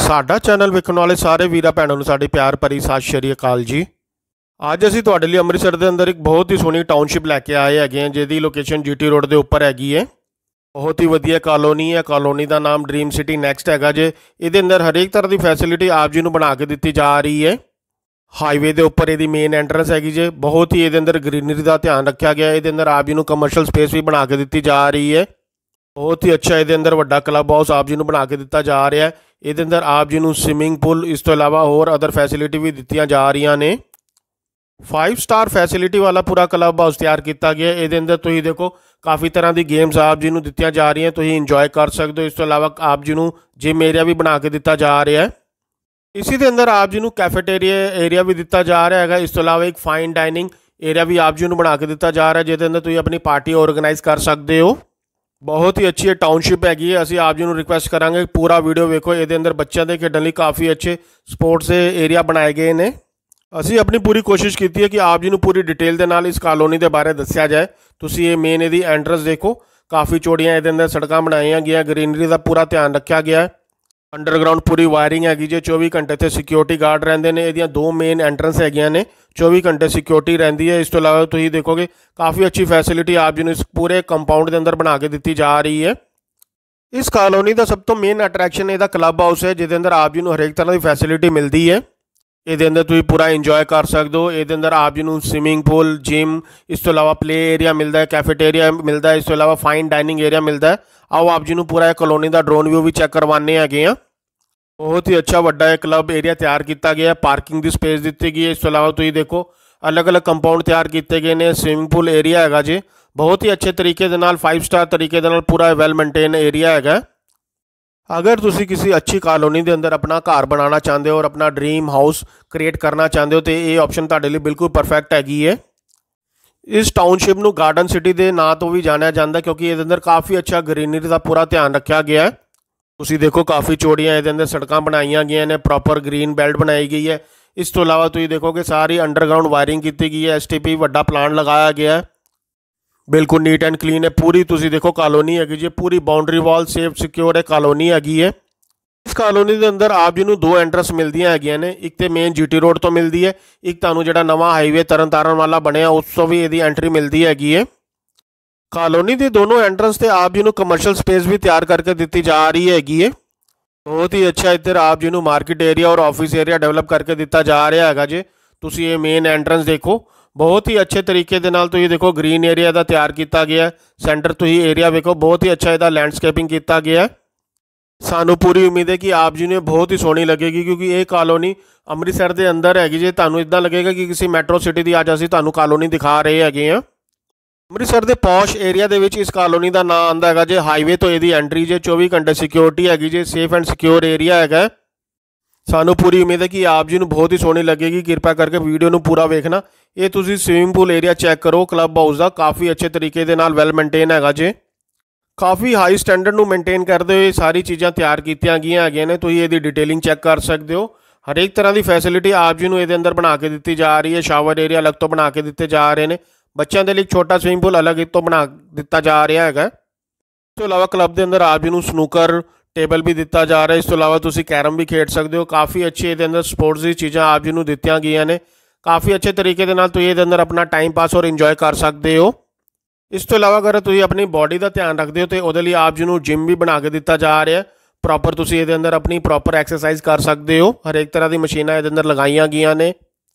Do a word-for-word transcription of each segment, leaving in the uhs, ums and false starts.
ਸਾਡਾ ਚੈਨਲ ਵੇਖਣ ਵਾਲੇ ਸਾਰੇ ਵੀਰਾਂ ਭੈਣਾਂ ਨੂੰ ਸਾਡੀ ਪਿਆਰ ਭਰੀ ਸਤਿ ਸ਼੍ਰੀ ਅਕਾਲ ਜੀ। ਅੱਜ ਅਸੀਂ ਤੁਹਾਡੇ ਲਈ ਅੰਮ੍ਰਿਤਸਰ ਦੇ ਅੰਦਰ ਇੱਕ ਬਹੁਤ ਹੀ ਸੋਹਣੀ ਟਾਊਨਸ਼ਿਪ ਲੈ ਕੇ ਆਏ ਹੈਗੇ ਹਾਂ, ਜਿਹਦੀ ਲੋਕੇਸ਼ਨ ਜੀਟੀ ਰੋਡ ਦੇ ਉੱਪਰ ਹੈਗੀ ਹੈ। ਬਹੁਤ ਹੀ ਵਧੀਆ ਕਾਲੋਨੀ ਹੈ। ਕਾਲੋਨੀ ਦਾ ਨਾਮ ਡ੍ਰੀਮ ਸਿਟੀ ਨੈਕਸਟ ਹੈਗਾ ਜੇ। ਇਹਦੇ ਅੰਦਰ ਹਰੇਕ ਤਰ੍ਹਾਂ ਦੀ ਫੈਸਿਲਿਟੀ ਆਪ ਜੀ ਨੂੰ ਬਣਾ ਕੇ ਦਿੱਤੀ ਜਾ ਰਹੀ ਹੈ। ਹਾਈਵੇ ਦੇ ਉੱਪਰ ਇਹਦੀ ਮੇਨ ਐਂਟਰੈਂਸ ਹੈਗੀ ਜੇ। ਬਹੁਤ ਹੀ ਇਹਦੇ ਅੰਦਰ ਗ੍ਰੀਨਰੀ ਦਾ ਧਿਆਨ ਰੱਖਿਆ ਗਿਆ। ਇਹਦੇ ਅੰਦਰ ਆਪ ਜੀ ਨੂੰ ਕਮਰਸ਼ੀਅਲ ਸਪੇਸ ਵੀ ਬਣਾ ਕੇ ਦਿੱਤੀ ਜਾ ਰਹੀ ਹੈ। ਬਹੁਤ ਹੀ ਅੱਛਾ ਇਹਦੇ ਅੰਦਰ ਵੱਡਾ ਕਲੱਬ ਹਾਊਸ ਆਪ ਜੀ ਨੂੰ ਬਣਾ ਕੇ ਦਿੱਤਾ ਜਾ ਰਿਹਾ ਹੈ। ਇਹਦੇ ਅੰਦਰ ਆਪ ਜੀ ਨੂੰ ਸਵਿਮਿੰਗ ਪੂਲ, ਇਸ ਤੋਂ ਇਲਾਵਾ ਹੋਰ ਅਦਰ ਫੈਸਿਲਿਟੀ ਵੀ ਦਿੱਤੀਆਂ ਜਾ ਰਹੀਆਂ ਨੇ। फाइव स्टार फैसिलिटी वाला पूरा क्लब हाउस तैयार किया गया। ये अंदर तुम देखो काफ़ी तरह की गेम्स आप जी दित्तियां जा रही हैं, तुम इंजॉय कर सकते हो। इस तो इलावा आप जी जिम एरिया भी बना के दिता जा रहा है। इसी के अंदर आप जी कैफेटेरिया एरिया भी दिता जा रहा है। इस तो इलावा एक फाइन डाइनिंग एरिया भी आप जी बना के दिता जा रहा है, जिसके अंदर तुम अपनी पार्टी ऑर्गेनाइज कर सकते हो। बहुत ही अच्छी टाउनशिप हैगी है। असी आप जी रिक्वेस्ट करांगे पूरा वीडियो वेखो। ये अंदर बच्चों के खेलने लिए काफ़ी अच्छे स्पोर्ट्स एरिया बनाए गए हैं। ਅਸੀਂ अपनी पूरी कोशिश की है कि आप जी पूरी डिटेल के नाल इस कॉलोनी के बारे दसिया जाए। तुसी ये मेन यदि एंट्रेंस देखो, काफ़ी चौड़ियाँ ये अंदर सड़क बनाई गई, ग्रीनरी का पूरा ध्यान रखा गया है। अंडरग्राउंड पूरी वायरिंग हैगी जो चौबीस घंटे इतने सिक्योरिटी गार्ड रहते हैं। ये दो मेन एंट्रेंस है ने, चौबीस घंटे सिक्योरिटी रही है। इस तो इलावा तुम देखोगे काफ़ी अच्छी फैसिलिटी आप जी इस पूरे कंपाउंड के अंदर बना के दी जा रही है। इस कॉलोनी का सब तो मेन अट्रैक्शन यदा क्लब हाउस है, जिसके अंदर आप जी हरेक तरह की फैसिलिटी मिलती है। ये अंदर तुम पूरा इंजॉय कर सकते हो। ये अंदर आप जी स्विमिंग पूल, जिम, इस तो इलावा प्ले एरिया मिलता है, कैफेटेरिया मिलता है, इस तो इलावा फाइन डाइनिंग एरिया मिलता है। आओ आप जी पूरा कॉलोनी का ड्रोन व्यू भी चेक करवाने हैं। बहुत ही अच्छा वड्डा क्लब एरिया तैयार किया गया। पार्किंग की स्पेस दी गई है। इस तो इलावा तुम देखो अलग अलग कंपाउंड तैयार किए गए हैं। स्विमिंग पूल एरिया है जी, बहुत ही अच्छे तरीके के नाल फाइव स्टार तरीके के नाल पूरा वेल मेनटेन एरिया है। अगर तुसी किसी अच्छी कॉलोनी के अंदर अपना घर बनाना चाहते हो और अपना ड्रीम हाउस क्रिएट करना चाहते हो तो ये ऑप्शन तुहाडे लिए बिल्कुल परफेक्ट हैगी है। इस टाउनशिप नूं गार्डन सिटी के नाम तो भी जाना जाता, क्योंकि ये अंदर काफ़ी अच्छा ग्रीनरी का पूरा ध्यान रखा गया है। तुसी देखो काफ़ी चौड़ियाँ ये अंदर सड़क बनाई गई ने, प्रॉपर ग्रीन बेल्ट बनाई गई है। इस तो इलावा तुम देखोगे सारी अंडरग्राउंड वायरिंग की गई है। एस टी पी वड्डा प्लान लगाया गया है, बिल्कुल नीट एंड क्लीन है। पूरी तुसी देखो कॉलोनी हैगी जी, पूरी बाउंड्री वॉल सेफ सिक्योर है कॉलोनी हैगी है। इस कॉलोनी के अंदर आप जी दो एंट्रेंस मिलदियां हैगियां ने। एक तो मेन जीटी रोड तो मिलती है, एक तुहानूं जिहड़ा नवा हाईवे तरन तारण वाला बनया उस तो भी इहदी एंट्री मिलती हैगी है। कॉलोनी के दोनों एंट्रेंस से आप जी कमर्शियल स्पेस भी तैयार करके दी जा रही हैगी है। बहुत ही अच्छा इधर आप जी मार्केट एरिया और ऑफिस एरिया डेवलप करके दिता जा रहा है जी। तुसी ये मेन एंट्रेंस देखो, बहुत ही अच्छे तरीके दे नाल तुसीं देखो ग्रीन एरिया का तैयार किया गया है। सेंटर तुसीं एरिया देखो, बहुत ही अच्छा इहदा लैंडस्केपिंग किया गया है। सानू पूरी उम्मीद है कि आप जी ने बहुत ही सोहनी लगेगी, क्योंकि ये कॉलोनी अमृतसर के अंदर हैगी जे। तुहानूं इदां लगेगा कि किसी मैट्रो सिटी की अज असीं तुहानूं कॉलोनी दिखा रहे हैगे हैं। अमृतसर के पॉश एरिया दे विच इस कॉलोनी का नाम आंदा हैगा जे। हाईवे तो इहदी एंट्री जे, चौबीस घंटे सिक्योरिटी हैगी जे, सेफ एंड सिक्योर एरिया हैगा। सानू पूरी उम्मीद है कि आप जी बहुत ही सोहनी लगेगी। कृपा करके वीडियो नूं पूरा वेखना। ये तुसीं स्विमिंग पूल एरिया चेक करो क्लब हाउस का, काफ़ी अच्छे तरीके दे नाल वेल मेनटेन हैगा जे। काफ़ी हाई स्टैंडर्ड नूं मेनटेन करते हुए सारी चीज़ां तैयार कीतियां गईयां हैगियां ने। तुसीं इहदी डिटेलिंग चेक कर सकते हो। हर एक तरह की फैसिलिटी आप जी इहदे अंदर बना के दी जा रही है। शावर एरिया अलग तो बना के दिते जा रहे हैं। बच्चों के लिए छोटा स्विमिंग पूल अलग तो बना दिता जा रहा है। इस तो इलावा क्लब के अंदर आप जी स्नूकर टेबल भी दिता जा रहा है। इस तो इलावा तुसीं कैरम भी खेड सकते हो। काफ़ी अच्छी ये अंदर स्पोर्ट्स की चीज़ां आप जी दित्तियां गईयां ने। काफ़ी अच्छे तरीके के नाल तुसीं ये अंदर अपना टाइम पास और इंजॉय कर सकते हो। इस तो इलावा अगर तुसीं अपनी बॉडी का ध्यान रखते हो तो वो लिए आप जी जिम भी बना के दिता जा रहा है। प्रॉपर तुसीं ये अंदर अपनी प्रॉपर एक्सरसाइज कर सकते हो। हर एक तरह की मशीनां ये अंदर लगाई गई ने।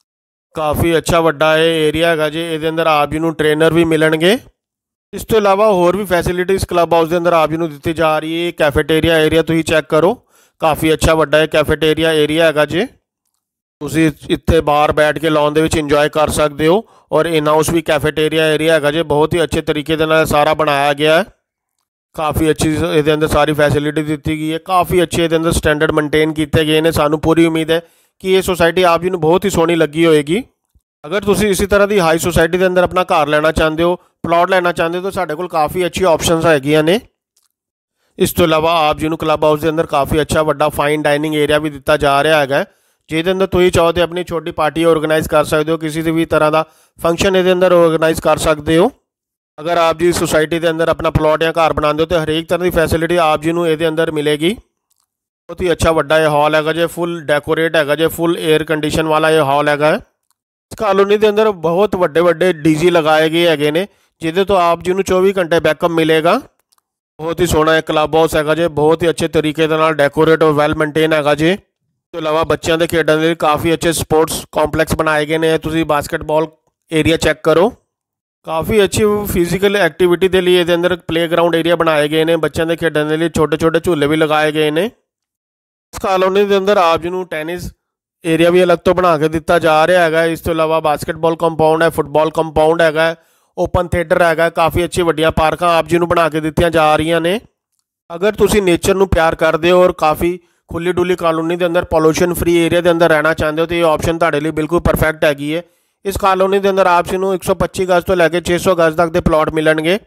काफ़ी अच्छा वड्डा ये एरिया है जी। ये अंदर आप जी ट्रेनर भी मिलणगे। इस तो इलावा होर भी फैसिलिटी इस क्लब हाउस के अंदर आप जी दी जा रही है। कैफेटेरिया एरिया तुसीं चेक करो, काफ़ी अच्छा वड्डा है कैफेटेरिया एरिया है जी। तुसीं इत्थे बाहर बैठ के लॉन दे विच इंजॉय कर सकते हो। और इन हाउस भी कैफेटेरिया एरिया है जी, बहुत ही अच्छे तरीके के नाल सारा बनाया गया है। काफ़ी अच्छी ये अंदर सारी फैसिलिटी दी गई है। काफ़ी अच्छे ये अंदर स्टैंडर्ड मेनटेन किए गए हैं। सानू पूरी उम्मीद है कि ये सोसाइटी आप जी बहुत ही सोहनी लगी होएगी। अगर तुसीं इसी तरह की हाई सोसाइटी के अंदर अपना घर लेना चाहते हो, प्लॉट लेना चाहते हो, तो साढ़े कोल काफ़ी अच्छी ऑप्शनस हैगियां ने। इस तो इलावा आप जी क्लब हाउस के अंदर काफ़ी अच्छा वड्डा फाइन डाइनिंग एरिया भी दिता जा रहा है, जिसके अंदर तुसीं चाहो तो अपनी छोटी पार्टी ऑर्गेनाइज कर सकते हो। किसी भी तरह का फंक्शन ये अंदर ऑर्गेनाइज कर सकते हो। अगर आप जी सोसाइटी के अंदर अपना प्लॉट या घर बनाते हो तो हरेक तरह की फैसिलिटी आप जी ये अंदर मिलेगी। ਬਹੁਤ ਹੀ ਅੱਛਾ ਵੱਡਾ ਇਹ ਹਾਲ ਹੈਗਾ ਜੇ, ਫੁੱਲ ਡੈਕੋਰੇਟ ਹੈਗਾ ਜੇ, ਫੁੱਲ 에ਅਰ ਕੰਡੀਸ਼ਨ ਵਾਲਾ ਇਹ ਹਾਲ ਹੈਗਾ। ਇਸ ਕਾਲੋਨੀ ਦੇ ਅੰਦਰ ਬਹੁਤ ਵੱਡੇ ਵੱਡੇ ਡੀਜੀ ਲਗਾਏ ਗਏ ਹੈਗੇ ਨੇ, ਜਿਹਦੇ ਤੋਂ ਆਪ ਜੀ ਨੂੰ ਚੌਵੀ ਘੰਟੇ ਬੈਕਅਪ ਮਿਲੇਗਾ। ਬਹੁਤ ਹੀ ਸੋਹਣਾ ਇਹ ਕਲੱਬ ਹਾਊਸ ਹੈਗਾ ਜੇ, ਬਹੁਤ ਹੀ ਅੱਛੇ ਤਰੀਕੇ ਦੇ ਨਾਲ ਡੈਕੋਰੇਟ ਔਰ ਵੈਲ ਮੇਨਟੇਨ ਹੈਗਾ ਜੇ। ਇਸ ਤੋਂ ਇਲਾਵਾ ਬੱਚਿਆਂ ਦੇ ਖੇਡਣ ਦੇ ਲਈ ਕਾਫੀ ਅੱਛੇ ਸਪੋਰਟਸ ਕੰਪਲੈਕਸ ਬਣਾਏ ਗਏ ਨੇ। ਤੁਸੀਂ ਬਾਸਕਟਬਾਲ ਏਰੀਆ ਚੈੱਕ ਕਰੋ, ਕਾਫੀ ਅੱਛੀ ਫਿਜ਼ੀਕਲ ਐਕਟੀਵਿਟੀ ਦੇ ਲਈ ਇਹਦੇ ਅੰਦਰ ਪਲੇਗਰਾਊਂਡ ਏਰੀਆ ਬਣਾਏ ਗਏ ਨੇ। ਬੱਚਿਆਂ ਦੇ ਖੇਡਣ ਦੇ ਲਈ ਛੋਟੇ ਛੋਟੇ ਝੂਲੇ ਵੀ ਲਗਾਏ ਗਏ ਨੇ। ਇਸ ਕਾਲੋਨੀ ਦੇ ਅੰਦਰ ਆਪ ਜੀ ਨੂੰ ਟੈਨਿਸ ਏਰੀਆ ਵੀ ਅਲੱਗ ਤੋਂ ਬਣਾ ਕੇ ਦਿੱਤਾ ਜਾ ਰਿਹਾ ਹੈਗਾ। ਇਸ ਤੋਂ ਇਲਾਵਾ ਬਾਸਕਟਬਾਲ ਕੰਪਾਊਂਡ ਹੈ, ਫੁੱਟਬਾਲ ਕੰਪਾਊਂਡ ਹੈਗਾ, ਓਪਨ ਥੀਏਟਰ ਹੈਗਾ, ਕਾਫੀ ਅੱਛੀ ਵੱਡੀਆਂ ਪਾਰਕਾਂ ਆਪ ਜੀ ਨੂੰ ਬਣਾ ਕੇ ਦਿੱਤੀਆਂ ਜਾ ਰਹੀਆਂ ਨੇ। ਅਗਰ ਤੁਸੀਂ ਨੇਚਰ ਨੂੰ ਪਿਆਰ ਕਰਦੇ ਹੋ ਔਰ ਕਾਫੀ ਖੁੱਲੀ ਡੁੱਲੀ ਕਾਲੋਨੀ ਦੇ ਅੰਦਰ ਪੋਲੂਸ਼ਨ ਫ੍ਰੀ ਏਰੀਆ ਦੇ ਅੰਦਰ ਰਹਿਣਾ ਚਾਹੁੰਦੇ ਹੋ ਤਾਂ ਇਹ ਆਪਸ਼ਨ ਤੁਹਾਡੇ ਲਈ ਬਿਲਕੁਲ ਪਰਫੈਕਟ ਹੈਗੀ ਹੈ। ਇਸ ਕਾਲੋਨੀ ਦੇ ਅੰਦਰ ਆਪ ਜੀ ਨੂੰ ਇੱਕ ਸੌ ਪੱਚੀ ਗਜ਼ ਤੋਂ ਲੈ ਕੇ ਛੇ ਸੌ ਗਜ਼ ਤੱਕ ਦੇ ਪਲਾਟ ਮਿਲਣਗੇ।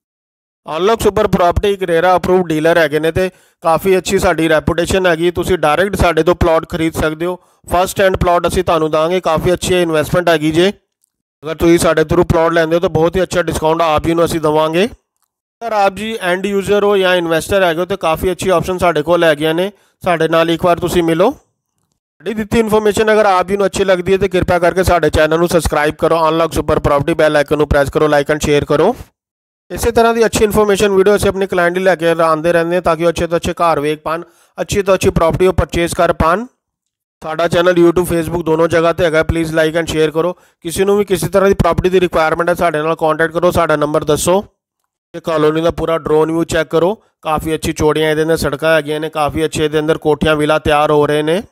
ਅਨਲੌਕ ਸੁਪਰ ਪ੍ਰਾਪਰਟੀ ਇੱਕ ਰੇਰਾ ਅਪਰੂਵਡ ਡੀਲਰ ਹੈਗੇ ਨੇ ਤੇ ਕਾਫੀ ਅੱਛੀ ਸਾਡੀ ਰੈਪੂਟੇਸ਼ਨ ਹੈਗੀ। ਤੁਸੀਂ ਡਾਇਰੈਕਟ ਸਾਡੇ ਤੋਂ ਪਲਾਟ ਖਰੀਦ ਸਕਦੇ ਹੋ। ਫਸਟ ਹੈਂਡ ਪਲਾਟ ਅਸੀਂ ਤੁਹਾਨੂੰ ਦਾਂਗੇ, ਕਾਫੀ ਅੱਛੀ ਇਨਵੈਸਟਮੈਂਟ ਹੈਗੀ ਜੇ। ਅਗਰ ਤੁਸੀਂ ਸਾਡੇ ਥਰੂ ਪਲਾਟ ਲੈਂਦੇ ਹੋ ਤਾਂ ਬਹੁਤ ਹੀ ਅੱਛਾ ਡਿਸਕਾਊਂਟ ਆਪ ਜੀ ਨੂੰ ਅਸੀਂ ਦੇਵਾਂਗੇ। ਅਗਰ ਆਪ ਜੀ ਐਂਡ ਯੂਜ਼ਰ ਹੋ ਜਾਂ ਇਨਵੈਸਟਰ ਹੈਗੇ ਹੋ ਤਾਂ ਕਾਫੀ ਅੱਛੀ ਆਪਸ਼ਨ ਸਾਡੇ ਕੋਲ ਹੈਗੀਆਂ ਨੇ। ਸਾਡੇ ਨਾਲ ਇੱਕ ਵਾਰ ਤੁਸੀਂ ਮਿਲੋ। ਸਾਡੀ ਦਿੱਤੀ ਇਨਫੋਰਮੇਸ਼ਨ ਅਗਰ ਆਪ ਜੀ ਨੂੰ ਅੱਛੀ ਲੱਗਦੀ ਹੈ ਤਾਂ ਕਿਰਪਾ ਕਰਕੇ ਸਾਡੇ ਚੈਨਲ ਨੂੰ ਸਬਸਕ੍ਰਾਈਬ ਕਰੋ, Unlock Super Property bell icon ਨੂੰ ਪ੍ਰੈਸ ਕਰੋ, ਲਾਈਕ ਐਂਡ ਸ਼ੇਅਰ ਕਰੋ। ਇਸੇ ਤਰ੍ਹਾਂ ਦੀ ਅੱਛੀ ਇਨਫੋਰਮੇਸ਼ਨ ਵੀਡੀਓ ਅਸੀਂ ਆਪਣੇ ਕਲਾਇੰਟ ਲਈ ਲੈ ਕੇ ਆਉਂਦੇ ਰਹਿੰਦੇ ਹਾਂ ਤਾਂ ਕਿ ਉਹ ਅੱਛੇ ਤੋਂ ਅੱਛੇ ਘਰ ਵੇਖ ਪਾਣ, ਅੱਛੀ ਤੋਂ ਅੱਛੀ ਪ੍ਰਾਪਰਟੀ ਉਹ ਪਰਚੇਜ਼ ਕਰ ਪਾਣ। ਸਾਡਾ ਚੈਨਲ YouTube Facebook ਦੋਨੋਂ ਜਗ੍ਹਾ ਤੇ ਹੈਗਾ, ਪਲੀਜ਼ ਲਾਈਕ ਐਂਡ ਸ਼ੇਅਰ ਕਰੋ। ਕਿਸੇ ਨੂੰ ਵੀ ਕਿਸੇ ਤਰ੍ਹਾਂ ਦੀ ਪ੍ਰਾਪਰਟੀ ਦੀ ਰਿਕੁਆਇਰਮੈਂਟ ਹੈ ਸਾਡੇ ਨਾਲ ਕੰਟੈਕਟ ਕਰੋ, ਸਾਡਾ ਨੰਬਰ ਦੱਸੋ। ਇਹ ਕਾਲੋਨੀ ਦਾ ਪੂਰਾ ਡਰੋਨ ਵਿਊ ਚੈੱਕ ਕਰੋ, ਕਾਫੀ ਅੱਛੀ ਚੌੜੀਆਂ ਇਹਦੇ ਅੰਦਰ ਸੜਕਾਂ ਹੈਗੀਆਂ ਨੇ, ਕਾਫੀ ਅੱਛੇ ਇਹਦੇ ਅੰਦਰ ਕੋਠੀਆਂ ਵਿਲਾ ਤਿਆਰ ਹੋ ਰਹੇ ਨੇ।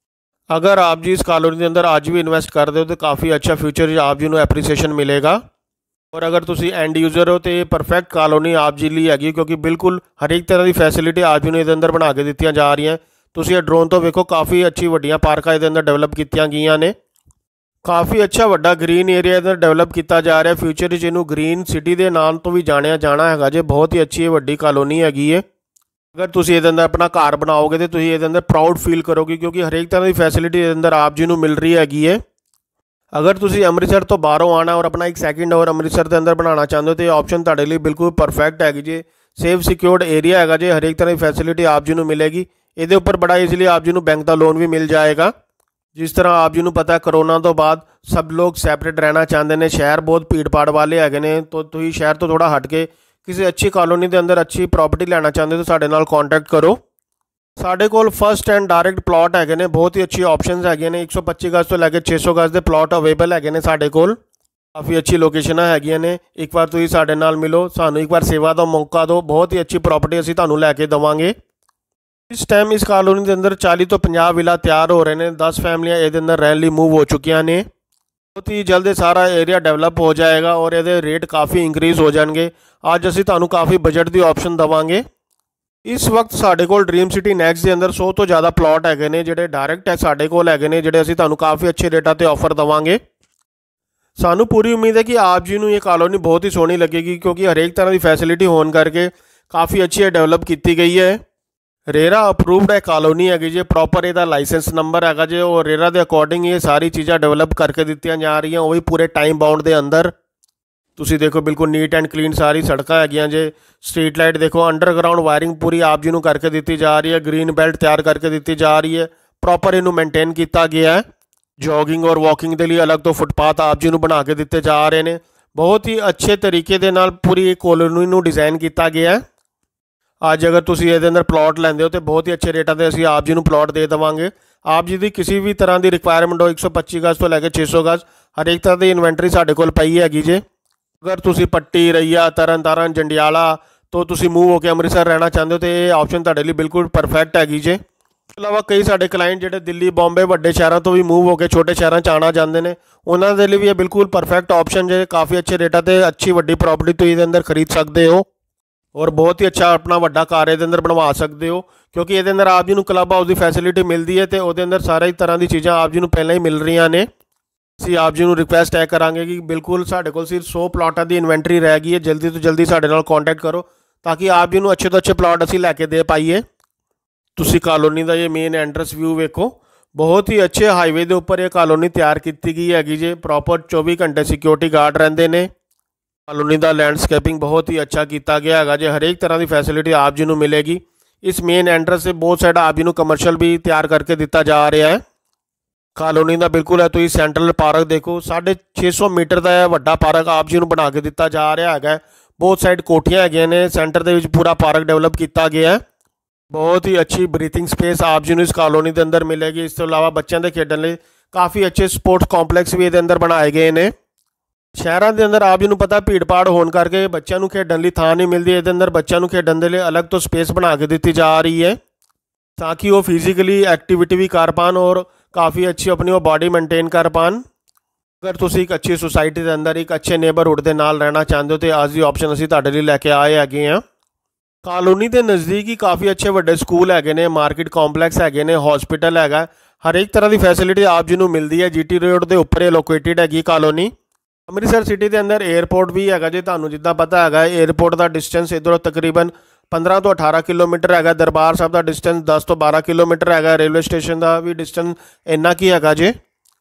ਅਗਰ ਆਪ ਜੀ ਇਸ ਕਾਲੋਨੀ ਦੇ ਅੰਦਰ ਅੱਜ ਵੀ ਇਨਵੈਸਟ ਕਰਦੇ ਹੋ ਤਾਂ ਕਾਫੀ ਅੱਛਾ ਫਿਊਚਰ ਆਪ ਜੀ ਨੂੰ ਐਪਰੀਸੀਏਸ਼ਨ ਮਿਲੇਗਾ। ਔਰ ਅਗਰ ਤੁਸੀਂ ਐਂਡ ਯੂਜ਼ਰ ਹੋ ਤਾਂ ਇਹ ਪਰਫੈਕਟ ਕਾਲੋਨੀ ਆਪ ਜੀ ਲਈ ਹੈਗੀ, ਕਿਉਂਕਿ ਬਿਲਕੁਲ ਹਰ ਇੱਕ ਤਰ੍ਹਾਂ ਦੀ ਫੈਸਿਲਿਟੀ ਆਪ ਜੀ ਨੂੰ ਇਹਦੇ ਅੰਦਰ ਬਣਾ ਕੇ ਦਿੱਤੀਆਂ ਜਾ ਰਹੀਆਂ। ਤੁਸੀਂ ਇਹ ਡਰੋਨ ਤੋਂ ਵੇਖੋ, ਕਾਫੀ ਅੱਛੀ ਵੱਡੀਆਂ ਪਾਰਕਾਂ ਇਹਦੇ ਅੰਦਰ ਡਿਵੈਲਪ ਕੀਤੀਆਂ ਗਈਆਂ ਨੇ। ਕਾਫੀ ਅੱਛਾ ਵੱਡਾ ਗ੍ਰੀਨ ਏਰੀਆ ਇਹਦੇ ਡਿਵੈਲਪ ਕੀਤਾ ਜਾ ਰਿਹਾ। ਫਿਊਚਰ ਵਿੱਚ ਇਹਨੂੰ ਗ੍ਰੀਨ ਸਿਟੀ ਦੇ ਨਾਮ ਤੋਂ ਵੀ ਜਾਣਿਆ ਜਾਣਾ ਹੈਗਾ ਜੇ। ਬਹੁਤ ਹੀ ਅੱਛੀ ਵੱਡੀ ਕਾਲੋਨੀ ਹੈਗੀ ਹੈ। ਅਗਰ ਤੁਸੀਂ ਇਹਦੇ ਅੰਦਰ ਆਪਣਾ ਘਰ ਬਣਾਓਗੇ ਤਾਂ ਤੁਸੀਂ ਇਹਦੇ ਅੰਦਰ ਪ੍ਰਾਊਡ ਫੀਲ ਕਰੋਗੇ, ਕਿਉਂਕਿ ਹਰੇਕ ਤਰ੍ਹਾਂ ਦੀ ਫੈਸਿਲਿਟੀ ਇਹਦੇ ਅੰਦਰ ਆਪ ਜੀ ਨੂੰ ਮਿਲ ਰਹੀ ਹੈਗੀ ਹੈ। ਅਗਰ ਤੁਸੀਂ ਅੰਮ੍ਰਿਤਸਰ ਤੋਂ ਬਾਹਰੋਂ ਆਉਣਾ ਔਰ ਆਪਣਾ ਇੱਕ ਸੈਕਿੰਡ ਹੋਰ ਅੰਮ੍ਰਿਤਸਰ ਦੇ ਅੰਦਰ ਬਣਾਉਣਾ ਚਾਹੁੰਦੇ ਹੋ ਤਾਂ ਇਹ ਆਪਸ਼ਨ ਤੁਹਾਡੇ ਲਈ ਬਿਲਕੁਲ ਪਰਫੈਕਟ ਹੈਗੀ ਜੇ। ਸੇਫ ਸਿਕਿਉਰਡ ਏਰੀਆ ਹੈਗਾ ਜੇ, ਹਰੇਕ ਤਰ੍ਹਾਂ ਦੀ ਫੈਸਿਲਿਟੀ ਆਪ ਜੀ ਨੂੰ ਮਿਲੇਗੀ। ਇਹਦੇ ਉੱਪਰ ਬੜਾ ਈਜ਼ੀਲੀ ਆਪ ਜੀ ਨੂੰ ਬੈਂਕ ਦਾ ਲੋਨ ਵੀ ਮਿਲ ਜਾਏਗਾ। ਜਿਸ ਤਰ੍ਹਾਂ ਆਪ ਜੀ ਨੂੰ ਪਤਾ ਕਰੋਨਾ ਤੋਂ ਬਾਅਦ ਸਭ ਲੋਕ ਸੈਪਰੇਟ ਰਹਿਣਾ ਚਾਹੁੰਦੇ ਨੇ, ਸ਼ਹਿਰ ਬਹੁਤ ਭੀੜ ਭਾੜ ਵਾਲੇ ਹੈਗੇ ਨੇ, ਤਾਂ ਤੁਸੀਂ ਸ਼ਹਿਰ ਤੋਂ ਥੋੜਾ ਹਟ ਕੇ ਕਿਸੇ ਅੱਛੀ ਕਾਲੋਨੀ ਦੇ ਅੰਦਰ ਅੱਛੀ ਪ੍ਰਾਪਰਟੀ ਲੈਣਾ ਚਾਹੁੰਦੇ ਹੋ ਤਾਂ ਸਾਡੇ ਨਾਲ ਕੰਟੈਕਟ ਕਰੋ। ਸਾਡੇ ਕੋਲ ਫਸਟ ਐਂਡ ਡਾਇਰੈਕਟ ਪਲਾਟ ਹੈਗੇ ਨੇ, ਬਹੁਤ ਹੀ ਅੱਛੀ ਆਪਸ਼ਨਸ ਹੈਗੀਆਂ ਨੇ। ਇੱਕ ਸੌ ਪੱਚੀ ਗਜ਼ ਤੋਂ ਲੈ ਕੇ ਛੇ ਸੌ ਗਜ਼ ਦੇ ਪਲਾਟ ਅਵੇਲੇਬਲ ਹੈਗੇ ਨੇ ਸਾਡੇ ਕੋਲ। ਕਾਫੀ ਅੱਛੀ ਲੋਕੇਸ਼ਨਾਂ ਹੈਗੀਆਂ ਨੇ। ਇੱਕ ਵਾਰ ਤੁਸੀਂ ਸਾਡੇ ਨਾਲ ਮਿਲੋ, ਸਾਨੂੰ ਇੱਕ ਵਾਰ ਸੇਵਾ ਦਾ ਮੌਕਾ ਦਿਓ, ਬਹੁਤ ਹੀ ਅੱਛੀ ਪ੍ਰਾਪਰਟੀ ਅਸੀਂ ਤੁਹਾਨੂੰ ਲੈ ਕੇ ਦੇਵਾਂਗੇ। ਇਸ ਟਾਈਮ ਇਸ ਕਾਲੋਨੀ ਦੇ ਅੰਦਰ ਚਾਲੀ ਤੋਂ ਪੰਜਾਹ ਵਿਲਾ ਤਿਆਰ ਹੋ ਰਹੇ ਨੇ। ਦਸ ਫੈਮਲੀਆਂ ਇਹਦੇ ਅੰਦਰ ਰਹਿਣ ਲਈ ਮੂਵ ਹੋ ਚੁੱਕੀਆਂ ਨੇ। ਬਹੁਤ ਹੀ ਜਲਦ ਇਹ ਸਾਰਾ ਏਰੀਆ ਡਿਵੈਲਪ ਹੋ ਜਾਏਗਾ ਔਰ ਇਹਦੇ ਰੇਟ ਕਾਫੀ ਇੰਕਰੀਜ਼ ਹੋ ਜਾਣਗੇ। ਅੱਜ ਅਸੀਂ ਤੁਹਾਨੂੰ ਕਾਫੀ ਬਜਟ ਦੀ ਆਪਸ਼ਨ ਦੇਵਾਂਗੇ। ਇਸ ਵਕਤ ਸਾਡੇ ਕੋਲ ਡ੍ਰੀਮ ਸਿਟੀ ਨੈਕਸਟ ਦੇ ਅੰਦਰ ਸੌ ਤੋਂ ਜ਼ਿਆਦਾ ਪਲਾਟ ਹੈਗੇ ਨੇ, ਜਿਹੜੇ ਡਾਇਰੈਕਟ ਹੈ ਸਾਡੇ ਕੋਲ ਹੈਗੇ ਨੇ, ਜਿਹੜੇ ਅਸੀਂ ਤੁਹਾਨੂੰ ਕਾਫੀ ਅੱਛੇ ਰੇਟਾਂ ਤੇ ਆਫਰ ਦੇਵਾਂਗੇ। ਸਾਨੂੰ ਪੂਰੀ ਉਮੀਦ ਹੈ ਕਿ ਆਪ ਜੀ ਨੂੰ ਇਹ ਕਾਲੋਨੀ ਬਹੁਤ ਹੀ ਸੋਹਣੀ ਲੱਗੇਗੀ, ਕਿਉਂਕਿ ਹਰੇਕ ਤਰ੍ਹਾਂ ਦੀ ਫੈਸਿਲਿਟੀ ਹੋਣ ਕਰਕੇ ਕਾਫੀ ਅੱਛੀ ਡਿਵੈਲਪ ਕੀਤੀ ਗਈ ਹੈ। ਰੇਰਾ ਅਪਰੂਵਡ ਹੈ ਕਾਲੋਨੀ ਹੈਗੀ ਜੇ, ਪ੍ਰੋਪਰ ਇਹਦਾ ਲਾਇਸੈਂਸ ਨੰਬਰ ਹੈਗਾ ਜੇ। ਉਹ ਰੇਰਾ ਦੇ ਅਕੋਰਡਿੰਗ ਇਹ ਸਾਰੀ ਚੀਜ਼ਾਂ ਡਿਵੈਲਪ ਕਰਕੇ ਦਿੱਤੀਆਂ ਜਾ ਰਹੀਆਂ, ਉਹ ਵੀ ਪੂਰੇ ਟਾਈਮ ਬਾਉਂਡ ਦੇ ਅੰਦਰ। ਤੁਸੀਂ ਦੇਖੋ ਬਿਲਕੁਲ ਨੀਟ ਐਂਡ ਕਲੀਨ ਸਾਰੀ ਸੜਕਾਂ ਹੈਗੀਆਂ ਜੇ। ਸਟਰੀਟ ਲਾਈਟ ਦੇਖੋ, ਅੰਡਰਗਰਾਊਂਡ ਵਾਇਰਿੰਗ ਪੂਰੀ ਆਪ ਜੀ ਨੂੰ ਕਰਕੇ ਦਿੱਤੀ ਜਾ ਰਹੀ ਹੈ। ਗ੍ਰੀਨ ਬੈਲਟ ਤਿਆਰ ਕਰਕੇ ਦਿੱਤੀ ਜਾ ਰਹੀ ਹੈ। ਪ੍ਰੋਪਰ ਇਹਨੂੰ ਮੇਨਟੇਨ ਕੀਤਾ ਗਿਆ ਹੈ। ਜੋਗਿੰਗ ਔਰ ਵਾਕਿੰਗ ਦੇ ਲਈ ਅਲੱਗ ਤੋਂ ਫੁੱਟਪਾਥ ਆਪ ਜੀ ਨੂੰ ਬਣਾ ਕੇ ਦਿੱਤੇ ਜਾ ਰਹੇ ਨੇ। ਬਹੁਤ ਹੀ ਅੱਛੇ ਤਰੀਕੇ ਦੇ ਨਾਲ ਪੂਰੀ ਕਾਲੋਨੀ ਨੂੰ ਡਿਜ਼ਾਈਨ ਕੀਤਾ ਗਿਆ ਹੈ। ਅੱਜ ਅਗਰ ਤੁਸੀਂ ਇਹਦੇ ਅੰਦਰ ਪਲਾਟ ਲੈਂਦੇ ਹੋ ਤਾਂ ਬਹੁਤ ਹੀ ਅੱਛੇ ਰੇਟਾਂ 'ਤੇ ਅਸੀਂ ਆਪ ਜੀ ਨੂੰ ਪਲਾਟ ਦੇ ਦੇਵਾਂਗੇ। ਆਪ ਜੀ ਦੀ ਕਿਸੇ ਵੀ ਤਰ੍ਹਾਂ ਦੀ ਰਿਕੁਆਇਰਮੈਂਟ ਹੋ, ਇੱਕ ਸੌ ਪੱਚੀ ਗਜ਼ ਤੋਂ ਲੈ ਕੇ ਛੇ ਸੌ ਗਜ਼ ਹਰੇਕ ਤਰ੍ਹਾਂ ਦੀ ਇਨਵੈਂਟਰੀ ਸਾਡੇ ਕੋਲ ਪਈ ਹੈਗੀ ਜੇ। ਅਗਰ ਤੁਸੀਂ ਪੱਟੀ, ਰਈਆ, ਤਰਨ ਤਾਰਨ, ਜੰਡਿਆਲਾ ਤੋਂ ਤੁਸੀਂ ਮੂਵ ਹੋ ਕੇ ਅੰਮ੍ਰਿਤਸਰ ਰਹਿਣਾ ਚਾਹੁੰਦੇ ਹੋ ਤਾਂ ਇਹ ਆਪਸ਼ਨ ਤੁਹਾਡੇ ਲਈ ਬਿਲਕੁਲ ਪਰਫੈਕਟ ਹੈਗੀ ਜੇ। ਇਸ ਤੋਂ ਇਲਾਵਾ ਕਈ ਸਾਡੇ ਕਲਾਇੰਟ ਜਿਹੜੇ ਦਿੱਲੀ, ਬੰਬੇ ਵੱਡੇ ਸ਼ਹਿਰਾਂ ਤੋਂ ਵੀ ਮੂਵ ਹੋ ਕੇ ਛੋਟੇ ਸ਼ਹਿਰਾਂ 'ਚ ਆਉਣਾ ਚਾਹੁੰਦੇ ਨੇ, ਉਹਨਾਂ ਦੇ ਲਈ ਵੀ ਇਹ ਬਿਲਕੁਲ ਪਰਫੈਕਟ ਆਪਸ਼ਨ ਜੇ। ਕਾਫੀ ਅੱਛੇ ਰੇਟਾਂ 'ਤੇ ਅੱਛੀ ਵੱਡੀ ਪ੍ਰਾਪਰਟੀ ਤੁਸੀਂ ਇਹਦੇ ਅੰਦਰ ਖਰੀਦ ਸਕਦੇ ਹੋ ਔਰ ਬਹੁਤ ਹੀ ਅੱਛਾ ਆਪਣਾ ਵੱਡਾ ਘਰ ਇਹਦੇ ਅੰਦਰ ਬਣਵਾ ਸਕਦੇ ਹੋ, ਕਿਉਂਕਿ ਇਹਦੇ ਅੰਦਰ ਆਪ ਜੀ ਨੂੰ ਕਲੱਬ ਹਾਊਸ ਦੀ ਫੈਸਿਲਿਟੀ ਮਿਲਦੀ ਹੈ ਅਤੇ ਉਹਦੇ ਅੰਦਰ ਸਾਰੀ ਤਰ੍ਹਾਂ ਦੀ ਚੀਜ਼ਾਂ ਆਪ ਜੀ ਨੂੰ ਪਹਿਲਾਂ ਹੀ ਮਿਲ ਰਹੀਆਂ ਨੇ। ਅਸੀਂ ਆਪ ਜੀ ਨੂੰ ਰਿਕੁਐਸਟ ਇਹ ਕਰਾਂਗੇ ਕਿ ਬਿਲਕੁਲ ਸਾਡੇ ਕੋਲ ਸਿਰਫ ਸੌ ਪਲਾਟਾਂ ਦੀ ਇਨਵੈਂਟਰੀ ਰਹਿ ਗਈ ਹੈ। ਜਲਦੀ ਤੋਂ ਜਲਦੀ ਸਾਡੇ ਨਾਲ ਕੰਟੈਕਟ ਕਰੋ ਤਾਂ ਕਿ ਆਪ ਜੀ ਨੂੰ ਅੱਛੇ ਤੋਂ ਅੱਛੇ ਪਲਾਟ ਅਸੀਂ ਲੈ ਕੇ ਦੇ ਪਾਈਏ। ਤੁਸੀਂ ਕਾਲੋਨੀ ਦਾ ਇਹ ਮੇਨ ਐਂਟਰੈਂਸ ਵਿਊ ਵੇਖੋ, ਬਹੁਤ ਹੀ ਅੱਛੇ ਹਾਈਵੇ ਦੇ ਉੱਪਰ ਇਹ ਕਾਲੋਨੀ ਤਿਆਰ ਕੀਤੀ ਗਈ ਹੈਗੀ ਜੇ। ਪ੍ਰੋਪਰ ਚੌਵੀ ਘੰਟੇ ਸਿਕਿਉਰਿਟੀ ਗਾਰਡ ਰਹਿੰਦੇ ਨੇ। ਕਾਲੋਨੀ ਦਾ ਲੈਂਡਸਕੇਪਿੰਗ ਬਹੁਤ ਹੀ ਅੱਛਾ ਕੀਤਾ ਗਿਆ ਹੈਗਾ ਜੇ। ਹਰੇਕ ਤਰ੍ਹਾਂ ਦੀ ਫੈਸਿਲਿਟੀ ਆਪ ਜੀ ਨੂੰ ਮਿਲੇਗੀ। इस मेन एंट्रेंस से बहुत साइड आप जी कमर्शियल भी तैयार करके दिता जा रहा है। कॉलोनी का बिल्कुल है तो सेंट्रल पार्क देखो, साढ़े छे सौ मीटर का वड्डा पार्क आप जी बना के दिता जा रहा है। बहुत साइड कोठियाँ है ने, सेंटर के पूरा पार्क डेवलप किया गया है। बहुत ही अच्छी ब्रीथिंग स्पेस आप जी इस कॉलोनी के अंदर मिलेगी। इस तो इलावा बच्चों के खेडन लिए काफ़ी अच्छे स्पोर्ट्स कॉम्पलैक्स भी ये अंदर बनाए गए हैं। शहरों के अंदर आप जी पता भीड़ भाड़ होने करके बच्चों खेडन लिए थां नहीं मिलती, ये अंदर बच्चों खेडन के लिए अलग तो स्पेस बना के दी जा रही है ताकि वो फिजिकली एक्टिविटी भी कर पान और काफ़ी अच्छी अपनी वो बॉडी मेनटेन कर पान। अगर तुम एक अच्छी सोसाइटी के अंदर एक अच्छे नेबरहुड के नाल रहना चाहते हो तो आज की ऑप्शन असीं तुहाडे लई लैके आए हैगे आ। कॉलोनी के नज़दीक ही काफ़ी अच्छे वड्डे स्कूल हैगे ने, मार्केट कॉम्पलैक्स हैगे ने, हॉस्पिटल हैगा, हर एक तरह की फैसिलिटी आप जी मिलती है। जी टी रोड के उपर लोकेटेड हैगी कॉलोनी। अमृतसर सिटी के अंदर एयरपोर्ट भी हैगा जी, तुहानूं जिद्दां पता है एयरपोर्ट का डिस्टेंस इधरों तकरीबन पंद्रह तो अठारह किलोमीटर है। दरबार साहब का डिस्टेंस दस तो बारह किलोमीटर है। रेलवे स्टेशन का भी डिस्टेंस इन्ना की है जे।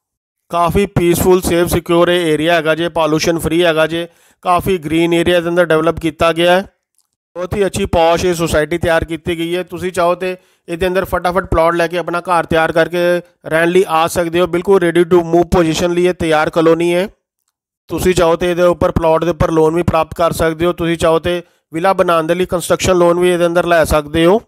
काफ़ी पीसफुल सेफ सिक्योर एरिया है जे, पॉल्यूशन फ्री है जे, काफ़ी ग्रीन एरिया के अंदर डेवलप किया गया है। बहुत ही अच्छी पॉश ये सोसाइटी तैयार की गई है। तुसीं चाहो तो ये अंदर फटाफट प्लॉट लैके अपना घर तैयार करके रहने लिए आ सकते हो। बिल्कुल रेडी टू मूव पोजीशन लिए तैयार कॉलोनी है। तुसीं चाहो तो ये उपर प्लॉट के उपर लोन भी प्राप्त कर सकते हो। तुसीं चाहो तो विला बनाने के लिए कंस्ट्रक्शन लोन भी ये अंदर लै सकते हो।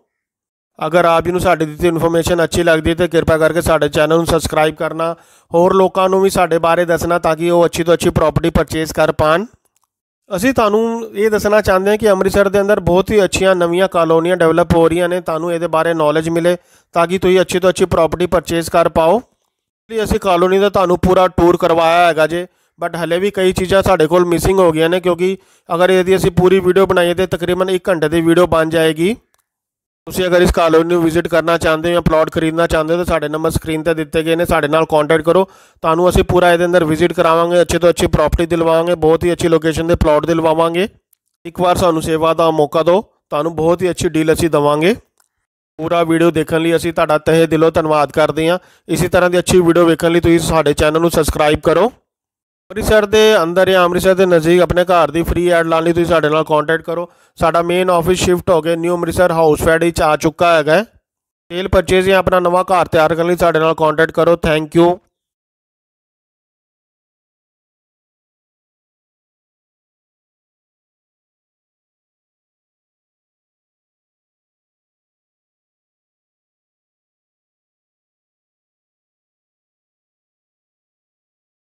अगर आप जी साडी दी इन्फॉर्मेशन अच्छी लगती है तो कृपा करके साडे चैनल को सबसक्राइब करना, होर लोगों को भी साडे बारे दसना ताकि वो अच्छी तो अच्छी प्रॉपर्टी परचेज कर पान। असीं तुहानूं ये दसना चाहते हैं कि अमृतसर के अंदर बहुत ही अच्छिया नवीं कॉलोनियां डेवलप हो रही ने, तुहानूं ये बारे नॉलेज मिले ताकि तुसीं अच्छी तो अच्छी प्रॉपर्टी परचेज कर पाओ। इसलिए असीं कॉलोनी का तुहानूं पूरा टूर करवाया है जे, बट हले भी कई चीज़ां साडे कोल मिसिंग हो गई ने क्योंकि अगर यदि असीं पूरी वीडियो बनाईए तो तकरीबन एक घंटे की वीडियो बन जाएगी। तुसीं अगर इस कॉलोनी को विजिट करना चाहते हो या प्लॉट खरीदना चाहते हो तो साडे नंबर स्क्रीन पर दिते गए हैं, साडे नाल कॉन्टैक्ट करो। तुहानूं असीं पूरा ये अंदर विजिट करावांगे, अच्छी तो अच्छी प्रॉपर्टी दिलवावांगे, बहुत ही अच्छी लोकेशन के प्लॉट दिलवावांगे। एक बार सानूं सेवा का मौका दो, तुहानूं बहुत ही अच्छी डील असीं देवांगे। पूरा वीडियो देखने लिए असीं तुहाडा तहे दिलों धन्नवाद करते हैं। इसी तरह की अच्छी वीडियो देखने लिए तुसीं साडे चैनल को सबसक्राइब करो। अमृतसर के अंदर या अमृतसर के नज़दीक अपने घर की फ्री एड लाने तुसीं साडे नाल कॉन्टैक्ट करो। साडा मेन ऑफिस शिफ्ट हो गया न्यू अमृतसर हाउस फैड आ चुका है। सेल परचेज या अपना नवा घर तैयार करने साडे नाल कॉन्टैक्ट करो। Thank you.